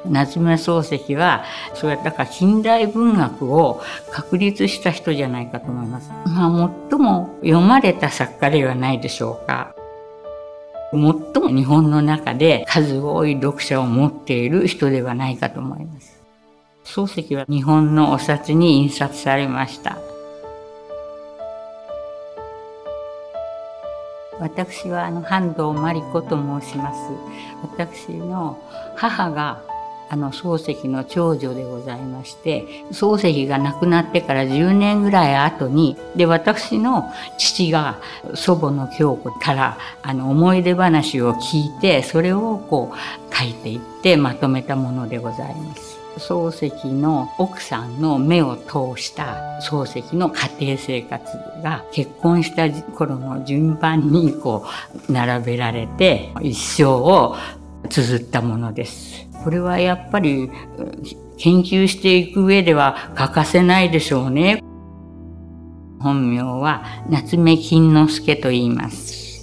夏目漱石はそうやったから近代文学を確立した人じゃないかと思います。最も読まれた作家ではないでしょうか。最も日本の中で数多い読者を持っている人ではないかと思います。漱石は日本のお札に印刷されました。私は半藤真理子と申します。私の母が漱石の長女でございまして、漱石が亡くなってから10年ぐらい後に、私の父が祖母の京子から思い出話を聞いて、それを書いていってまとめたものでございます。漱石の奥さんの目を通した漱石の家庭生活が結婚した頃の順番に並べられて一生を綴ったものです。これはやっぱり研究していく上では欠かせないでしょうね。本名は夏目金之助と言います。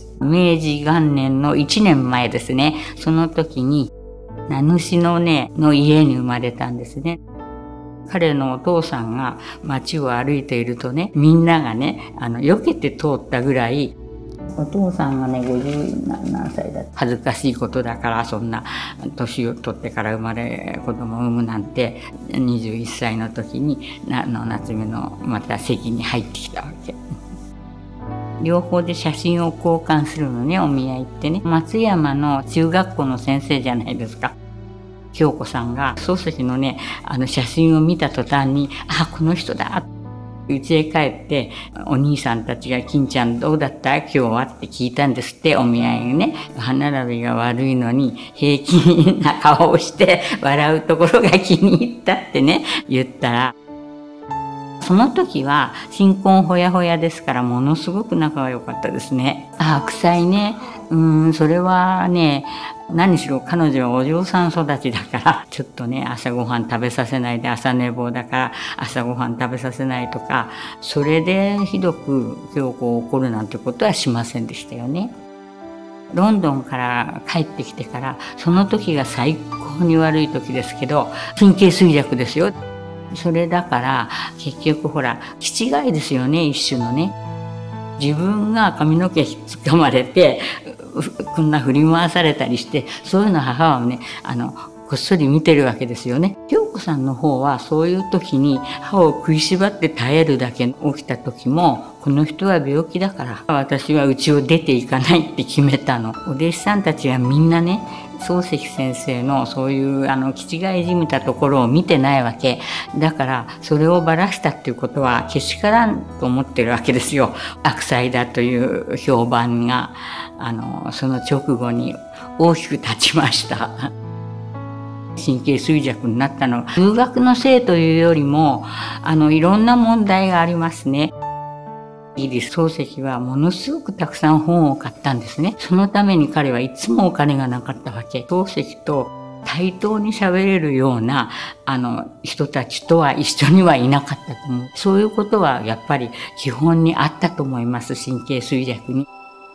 明治元年の1年前ですね。その時に名主の家に生まれたんですね。彼のお父さんが街を歩いているとね、みんながね、避けて通ったぐらい、お父さんがね、50何歳だ。恥ずかしいことだから、そんな年を取ってから子供を産むなんて、21歳の時に、夏目のまた席に入ってきたわけ。両方で写真を交換するのね、お見合いってね。松山の中学校の先生じゃないですか。京子さんが漱石のね、写真を見た途端に、この人だ家へ帰って、お兄さんたちが、金ちゃんどうだった今日はって聞いたんですって、お見合いにね。歯並びが悪いのに平気な顔をして笑うところが気に入ったってね、言ったら、その時は新婚ほやほやですからものすごく仲が良かったですね。臭いね。それはね、何しろ彼女はお嬢さん育ちだから、ちょっとね、朝ごはん食べさせないで、朝寝坊だから朝ごはん食べさせないとか、それでひどく京子を怒るなんてことはしませんでしたよね。ロンドンから帰ってきてから、その時が最高に悪い時ですけど、神経衰弱ですよ。それだから結局気違いですよね、一種のね。自分が髪の毛掴まれてこんな振り回されたりして、そういうの母はねこっそり見てるわけですよね。京子さんの方はそういう時に歯を食いしばって耐えるだけ。起きた時も、この人は病気だから私は家を出ていかないって決めたの。お弟子さんたちはみんなね、漱石先生のそういう気違いじみたところを見てないわけだから、それをばらしたっていうことはけしからんと思ってるわけですよ。悪妻だという評判がその直後に大きく立ちました。神経衰弱になったのは数学のせいというよりもいろんな問題がありますね。漱石はものすごくたくさん本を買ったんですね。そのために彼はいつもお金がなかったわけ。漱石と対等に喋れるような人たちとは一緒にはいなかったと思う。そういうことはやっぱり基本にあったと思います。神経衰弱に。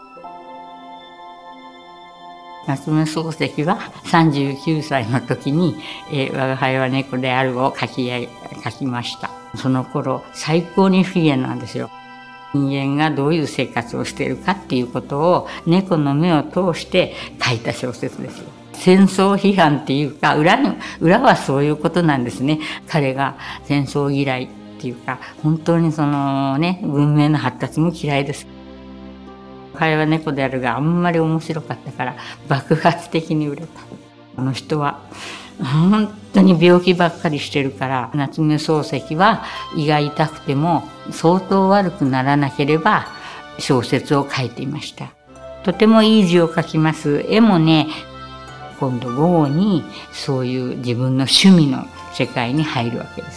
夏目漱石は39歳の時に「吾輩は猫である」を書きました。その頃最高に不機嫌なんですよ。人間がどういう生活をしているかっていうことを猫の目を通して書いた小説ですよ。戦争批判っていうか、裏はそういうことなんですね。彼が戦争嫌いっていうか、本当に文明の発達も嫌いです。会話猫であるがあんまり面白かったから爆発的に売れた。あの人は本当に病気ばっかりしてるから、夏目漱石は胃が痛くても相当悪くならなければ小説を書いていました。とてもいい字を書きます。絵もね、今度午後にそういう自分の趣味の世界に入るわけです。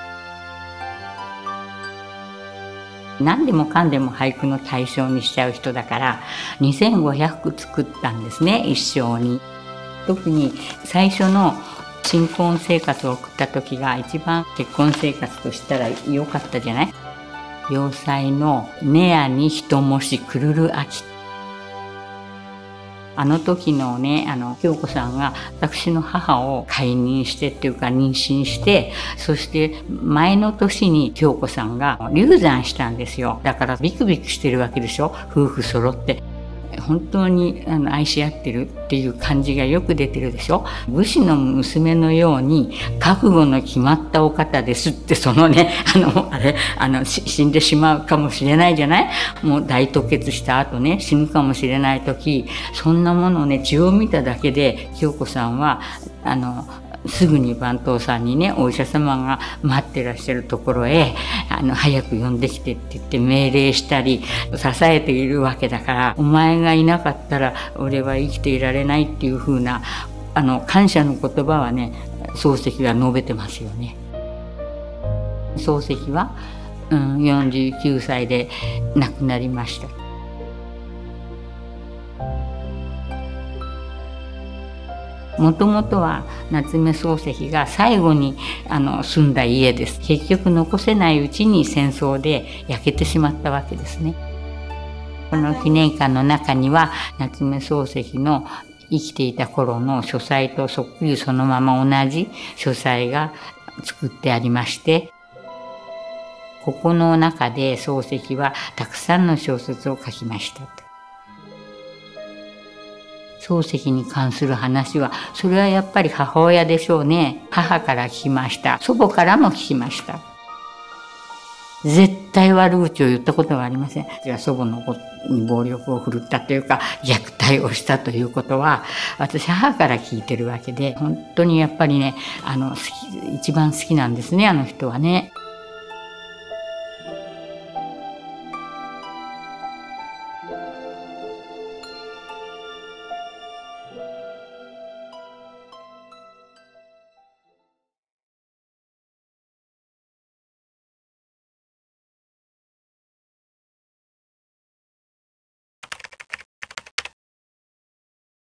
何でもかんでも俳句の対象にしちゃう人だから2500句作ったんですね、一生に。特に最初の新婚生活を送った時が一番結婚生活としたら良かったじゃない。洋裁の「寝屋に人もしくるる秋」 あの時のね、京子さんが私の母を解任してっていうか妊娠して、そして前の年に京子さんが流産したんですよ。だからビクビクしてるわけでしょ、夫婦揃って。本当に愛し合ってるっていう感じがよく出てるでしょ。武士の娘のように覚悟の決まったお方ですって、そのね、死んでしまうかもしれないじゃない。もう大吐血した後ね、死ぬかもしれない時、そんなものをね、血を見ただけで京子さんはすぐに番頭さんにね、お医者様が待ってらっしゃるところへ早く呼んできてって言って命令したり支えているわけだから、お前がいなかったら俺は生きていられないっていう風な感謝の言葉はね、漱石は述べてますよね。漱石は、49歳で亡くなりました。もともとは夏目漱石が最後に住んだ家です。結局残せないうちに戦争で焼けてしまったわけですね。この記念館の中には夏目漱石の生きていた頃の書斎とそっくりそのまま同じ書斎が作ってありまして、ここの中で漱石はたくさんの小説を書きました。漱石に関する話は、それはやっぱり母親でしょうね。母から聞きました。祖母からも聞きました。絶対悪口を言ったことはありません。祖母の子に暴力を振るったというか、虐待をしたということは、私母から聞いてるわけで、本当にやっぱりね、一番好きなんですね、あの人はね。